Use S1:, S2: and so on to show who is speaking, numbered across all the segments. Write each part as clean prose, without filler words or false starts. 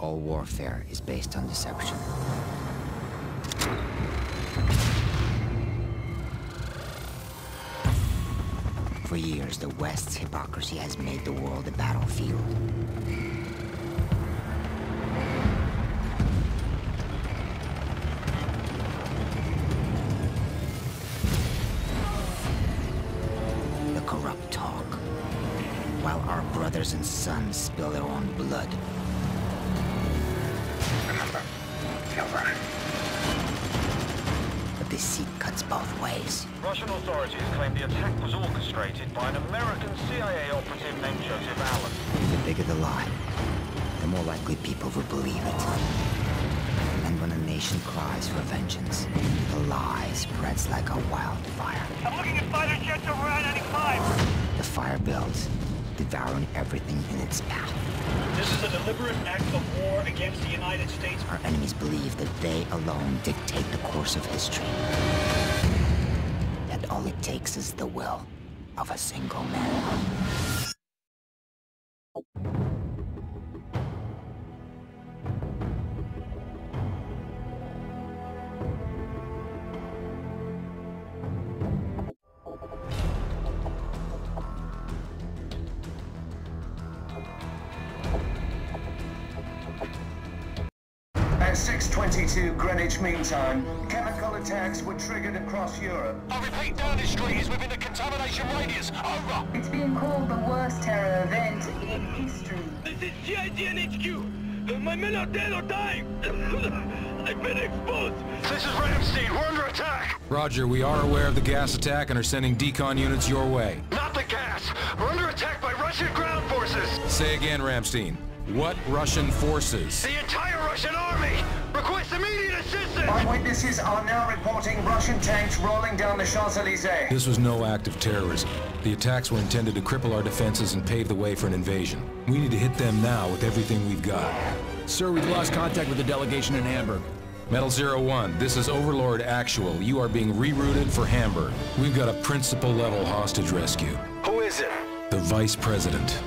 S1: All warfare is based on deception. For years, the West's hypocrisy has made the world a battlefield. The corrupt talk, while our brothers and sons spill their own blood. Remember, Silver. But deceit cuts both ways.
S2: Russian authorities claim the attack was orchestrated by an American CIA operative named Joseph Allen.
S1: The bigger the lie, the more likely people will believe it. And when a nation cries for vengeance, the lie spreads like a wildfire.
S3: I'm looking at fighter jets over I-95.
S1: The fire builds, devouring everything in its path.
S3: This is a deliberate act of war against the United States.
S1: Our enemies believe that they alone dictate the course of history. That all it takes is the will of a single man.
S4: At 6:22 Greenwich Mean Time, chemical attacks were triggered across Europe.
S5: I repeat, Downing Street is within the contamination radius. Over.
S6: It's being called the worst terror event in history.
S3: This is GIGN HQ. My men are dead or dying. I've been exposed.
S5: This is Ramstein. We're under attack.
S7: Roger, we are aware of the gas attack and are sending decon units your way.
S5: Not the gas. We're under attack by Russian ground forces.
S7: Say again, Ramstein. What Russian forces?
S5: The entire Russian army. Request immediate assistance.
S4: Eyewitnesses are now reporting Russian tanks rolling down the Champs-Élysées.
S7: This was no act of terrorism. The attacks were intended to cripple our defenses and pave the way for an invasion. We need to hit them now with everything we've got.
S8: Sir, we've lost contact with the delegation in Hamburg.
S7: Metal 01, this is Overlord Actual. You are being rerouted for Hamburg. We've got a principal-level hostage rescue.
S5: Who is it?
S7: The Vice President.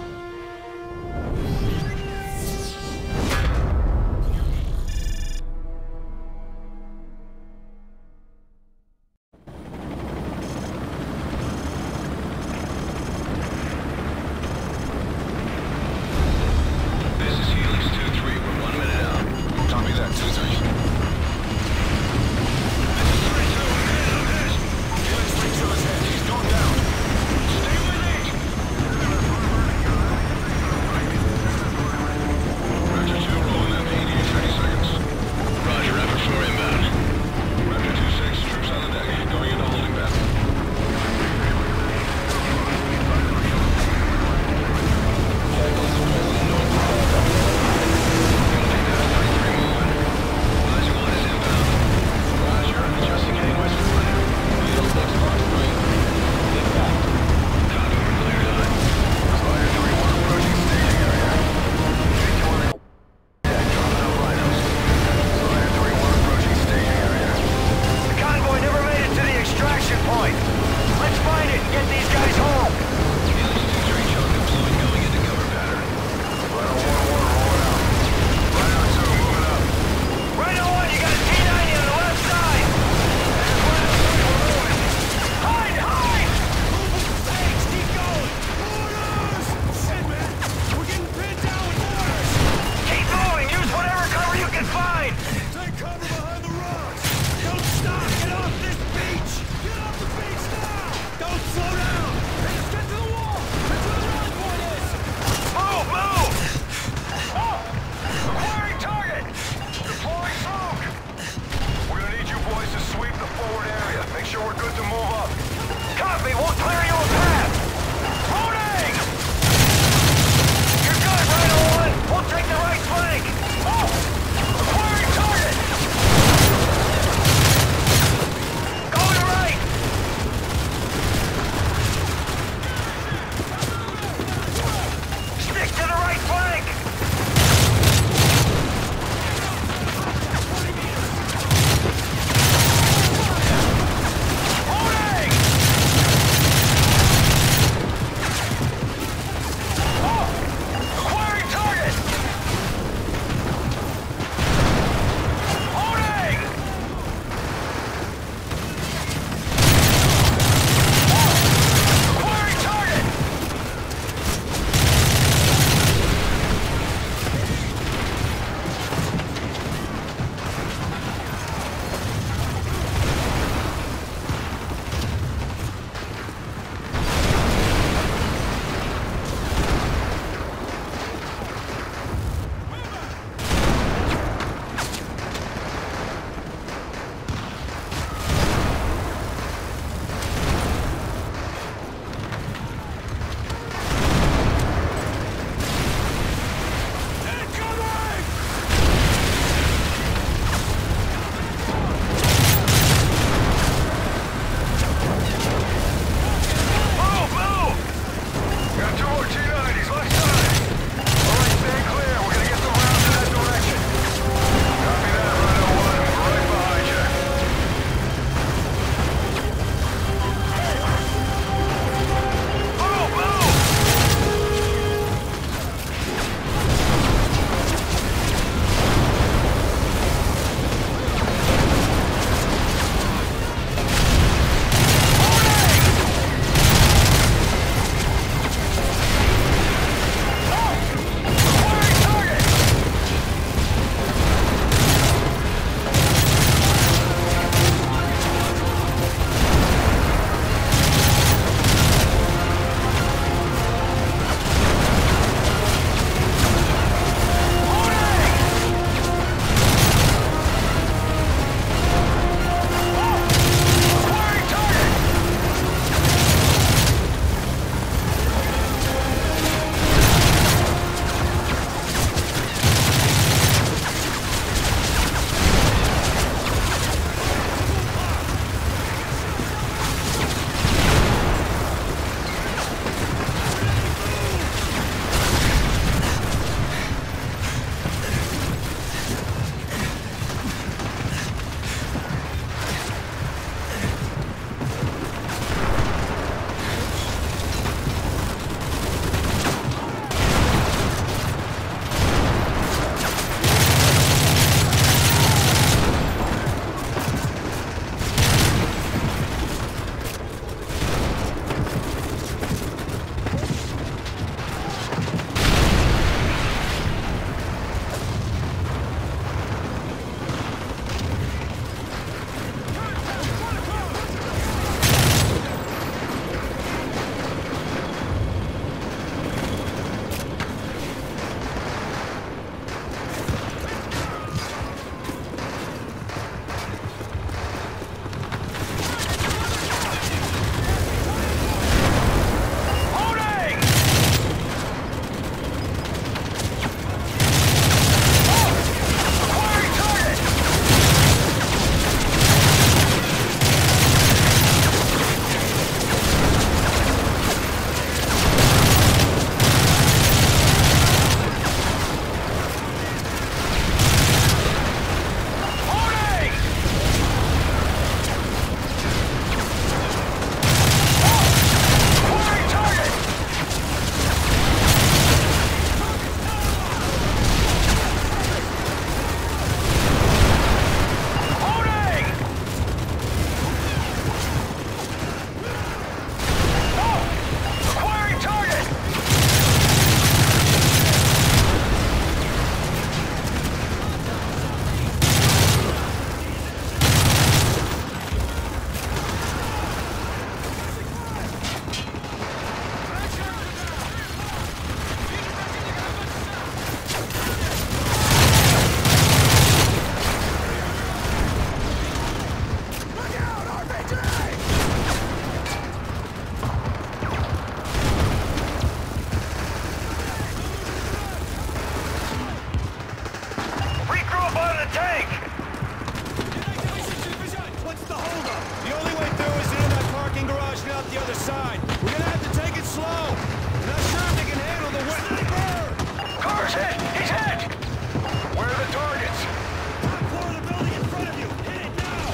S9: out the other side. We're gonna have to take it slow. Not sure if they can handle the sniper!
S5: Car's hit! He's hit! Where are the targets?
S9: Top floor of the building in front of you. Hit it now!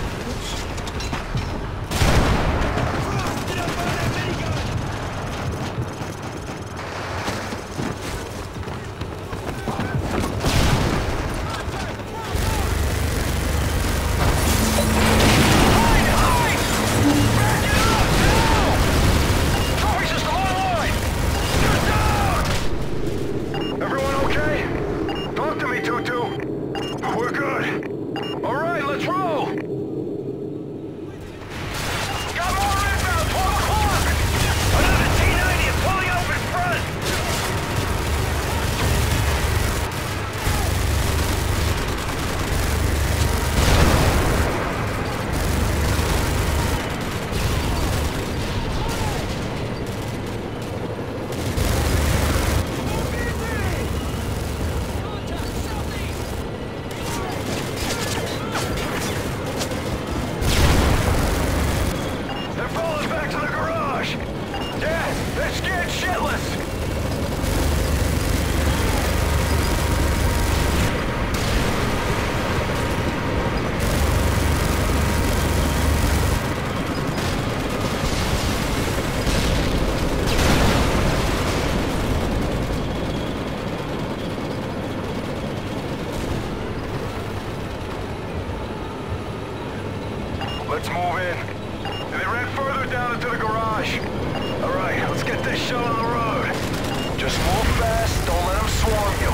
S9: Frost, get up on that minigun!
S5: Let's move in. They ran further down into the garage. All right, let's get this show on the road. Just move fast, don't let them swarm you.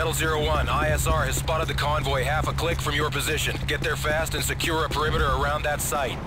S7: Seattle 01, ISR has spotted the convoy half a click from your position. Get there fast and secure a perimeter around that site.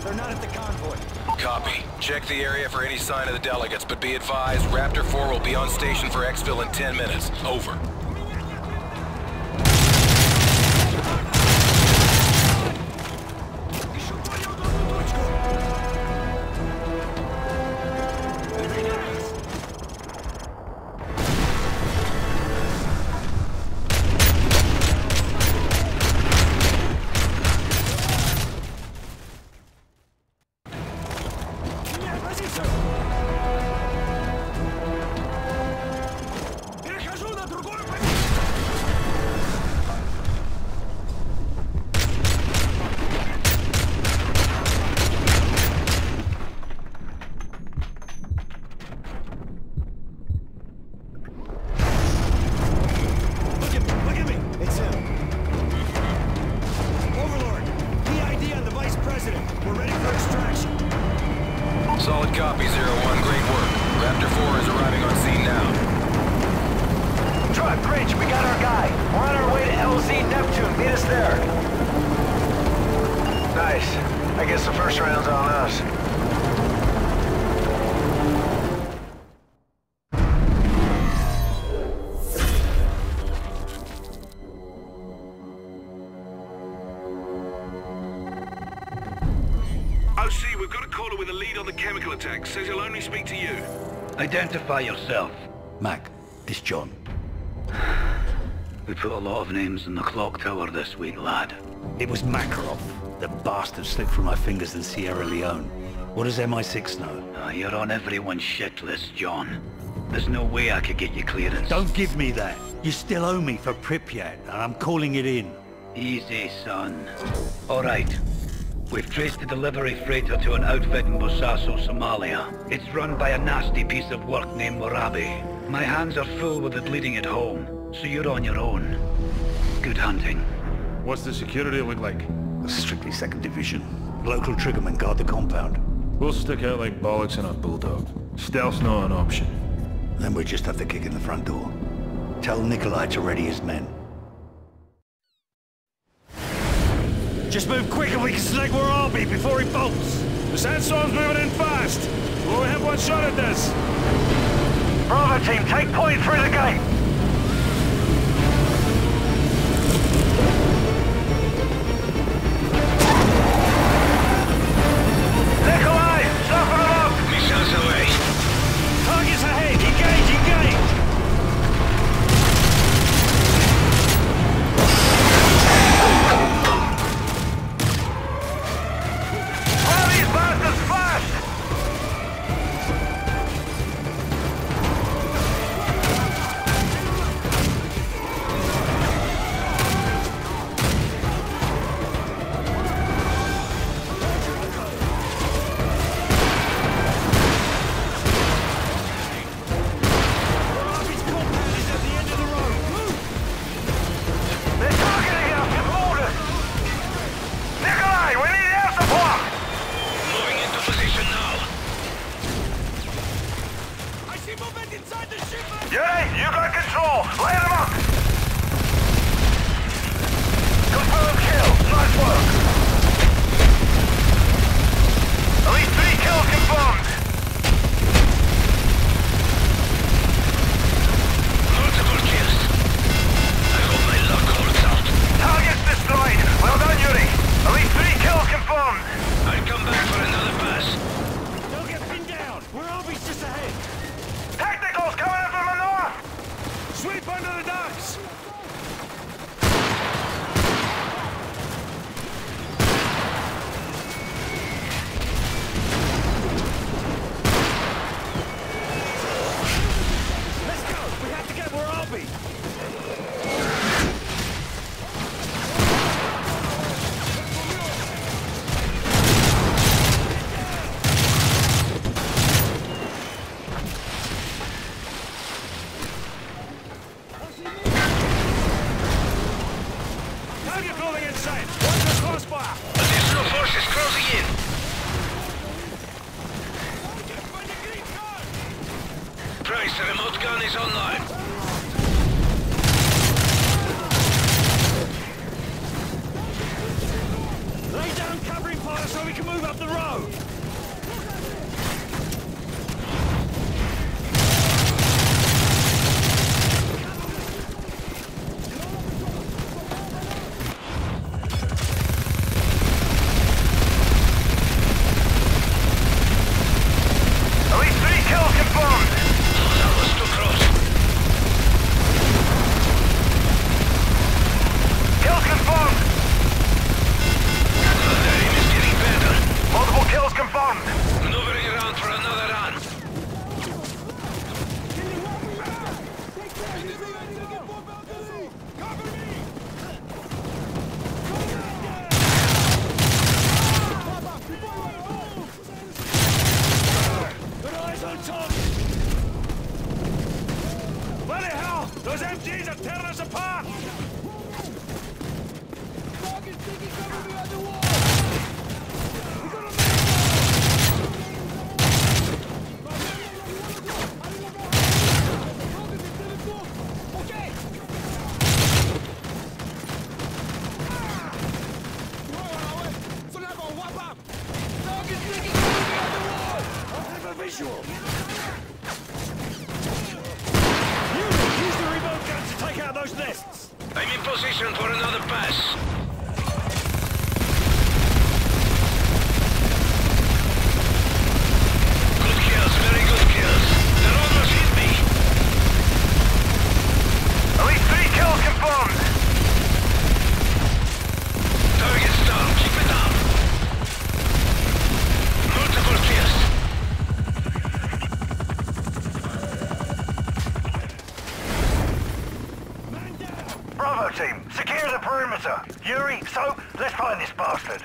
S9: They're not at the convoy.
S7: Copy. Check the area for any sign of the delegates, but be advised, Raptor 4 will be on station for exfil in 10 minutes. Over.
S3: OC, we've got a caller with a lead on the chemical attack. Says he'll only speak to you.
S10: Identify yourself.
S11: Mac, it's John.
S10: We put a lot of names in the clock tower this week, lad.
S11: It was Makarov. The bastard slipped through my fingers in Sierra Leone. What does MI6 know?
S10: You're on everyone's shit list, John. There's no way I could get you clearance.
S11: Don't give me that. You still owe me for Pripyat, and I'm calling it in.
S10: Easy, son. All right. We've traced the delivery freighter to an outfit in Bosaso, Somalia. It's run by a nasty piece of work named Morabi. My hands are full with it leading it home, so you're on your own. Good hunting.
S9: What's the security look like?
S11: Strictly 2nd Division. Local triggermen guard the compound.
S9: We'll stick out like bollocks in a bulldog. Stealth's not an option.
S11: Then we just have to kick in the front door. Tell Nikolai to ready his men. Just move quick and we can select where I'll be before he bolts!
S9: The sandstorm's moving in fast! We'll only have one shot at this!
S3: Bravo team, take point through the gate! Nikolai, suffer it up!
S5: Missiles away.
S3: Targets ahead, engage, engage!
S9: Tear us apart!
S3: Target's taking cover behind the wall!
S9: Visual! Use the remote gun to take out those nests!
S5: I'm in position for another pass. Good kills, very good kills. They're almost hit me. At least 3 kills confirmed. Target's down, keep it up. Multiple kills. Bravo team, secure the perimeter. Yuri, Soap, let's find this bastard.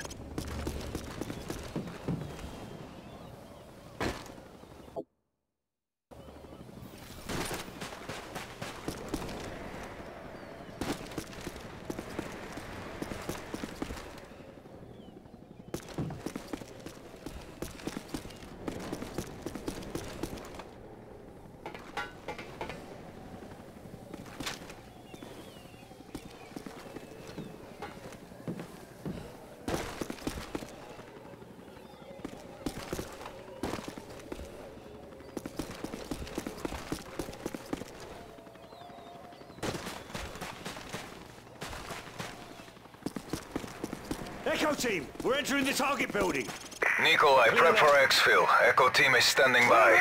S9: Echo team, we're entering the target building.
S5: Nikolai, prep for exfil. Echo team is standing by.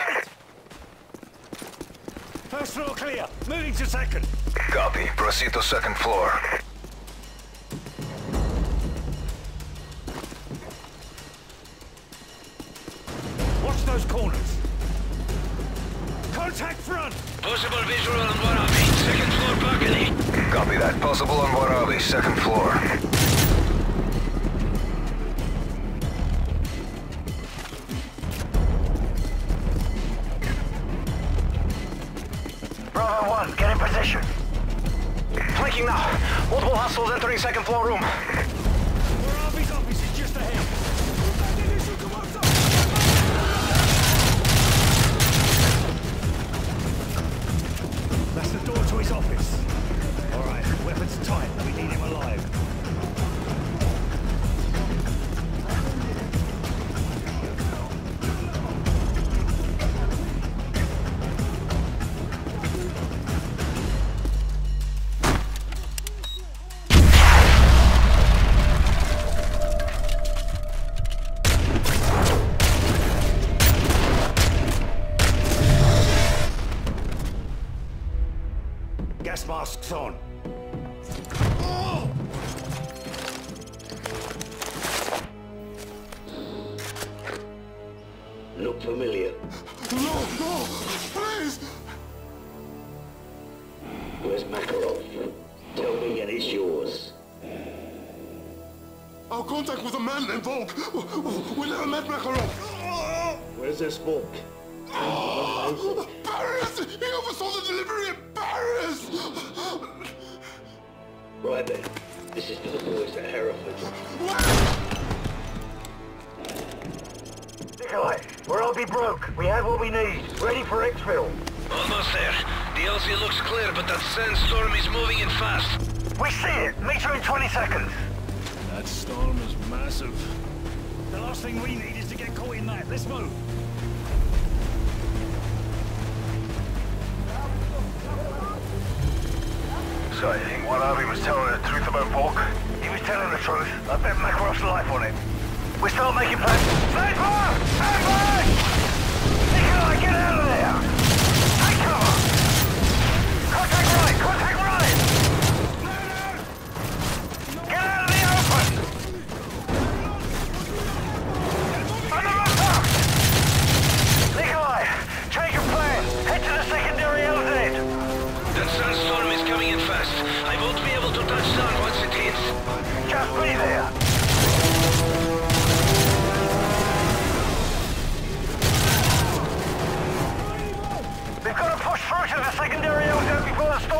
S9: First floor clear, moving to second.
S5: Copy, proceed to second floor.
S9: Watch those corners. Contact front!
S5: Possible visual on Warabi, second floor balcony. Copy that, possible on Warabi, second floor. Bravo 1, get in position. Flanking now. Multiple hostiles entering second floor room.
S9: Warabi's office is just ahead. That's the door to his office. All right, weapons tight. We need him alive. Gas masks on.
S10: Look familiar.
S3: No, please!
S10: Where's Makarov? Tell me and it's yours.
S3: Our contact was a man named Volk. We never met Makarov.
S10: Where's this Volk?
S3: Paris! He oversaw the delivery in Paris!
S10: Right then. This is for the boys at Hereford.
S5: Nikolai, we're all be broke. We have what we need. Ready for exfil. Almost there. The LC looks clear, but that sandstorm is moving in fast. We see it. Meet you in 20 seconds.
S9: That storm is massive. The last thing we need is to get caught in that. Let's move.
S5: So I think Warabi was telling the truth about Volk. He was telling the truth. I bet Makarov's life on it. We start making plans. Stand by! Stand by! Nikolai, get out of there! Take cover! Contact right! Contact right! Get out of the open! Under attack! Nikolai, change your plan. Head to the secondary LZ. That sandstorm is coming in fast. I won't be able to touch down once it hits. Just be there. We've got to push through to the secondary LZ before the storm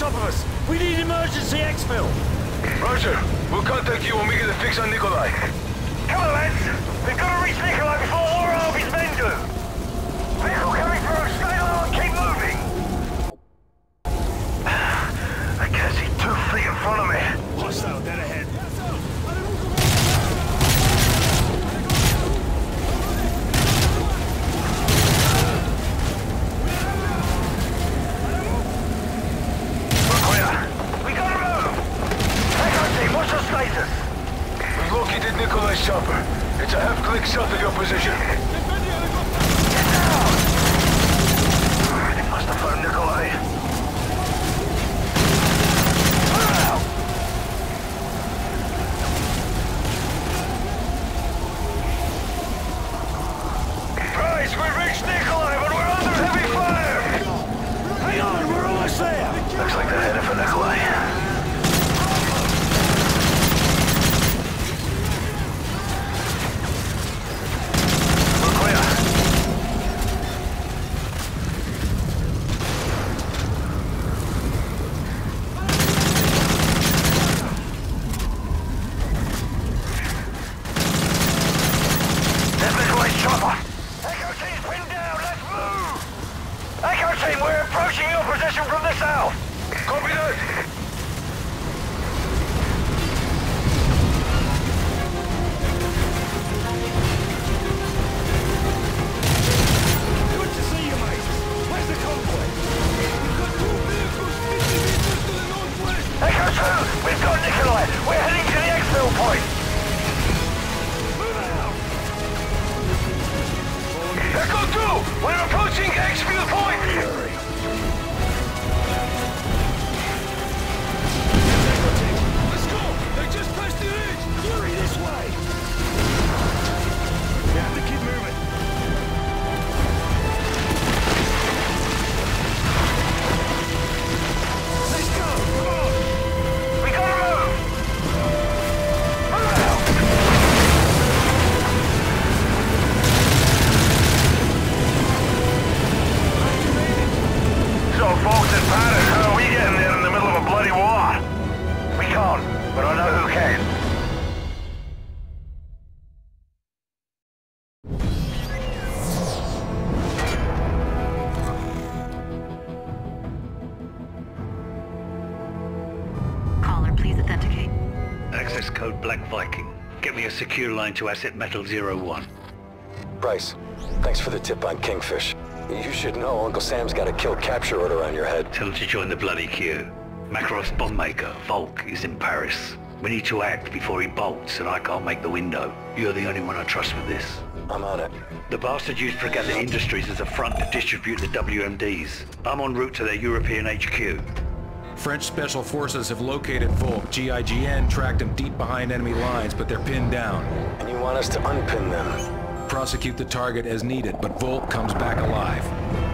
S9: top of us! We need emergency exfil!
S3: Roger. We'll contact you when we get a fix on Nikolai.
S5: Come on, lads! We've got to reach Nikolai before all of his men do! Vehicle coming through! Stay low and keep moving! I can't see 2 feet in front of me.
S9: Hostile, dead ahead.
S3: We've located Nikolai's chopper. It's a half-click south of your position.
S5: Get down! They must have found Nikolai. Move out! Guys, we've reached Nikolai, but we're under heavy fire!
S9: Hang on, we're almost there!
S5: Looks like they're headed for Nikolai.
S3: We're approaching exfil point!
S9: Let's go! They just pressed the edge! Yuri, this way! We have to keep moving. Let's go! Come on!
S5: We gotta move! Move out! So, folks in Paris, how are we getting there in the middle of a bloody war? We can't, but I know who can.
S12: Caller, please authenticate.
S10: Access code Black Viking. Get me a secure line to Asset Metal 01.
S13: Bryce, thanks for the tip on Kingfish. You should know Uncle Sam's got a kill capture order on your head.
S10: Tell him to join the bloody queue. Makarov's bomb maker, Volk, is in Paris. We need to act before he bolts, and I can't make the window. You're the only one I trust with this.
S13: I'm on it.
S10: The bastard used Fregatta Industries as a front to distribute the WMDs. I'm en route to their European HQ.
S7: French Special Forces have located Volk. GIGN tracked them deep behind enemy lines, but they're pinned down.
S13: And you want us to unpin them?
S7: Prosecute the target as needed, but Volk comes back alive.